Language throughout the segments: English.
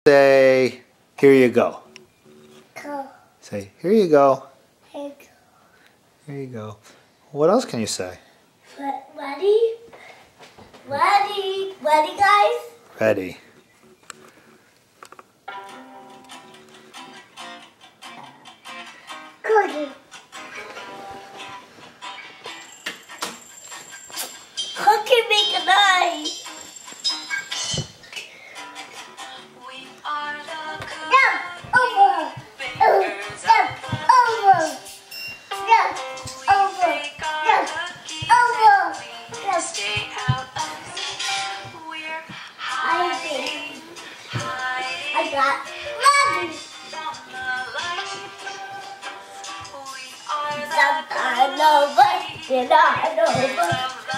Say, here you go. Go. Say, here you go. Here you go. Here you go. What else can you say? Ready? Ready? Ready, guys? Ready. Cookie. Cookie make a nice. I got Maggie. Sometime over, then I over.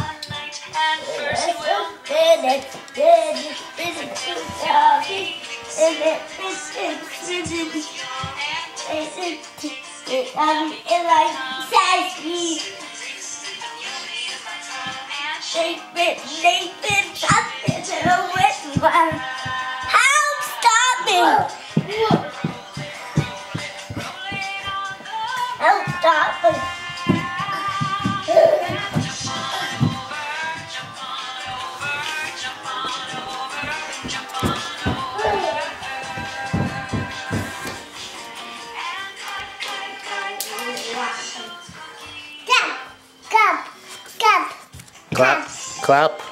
Help! Stop me! Help! Stop me! Clap! Clap! Clap! Clap. Clap.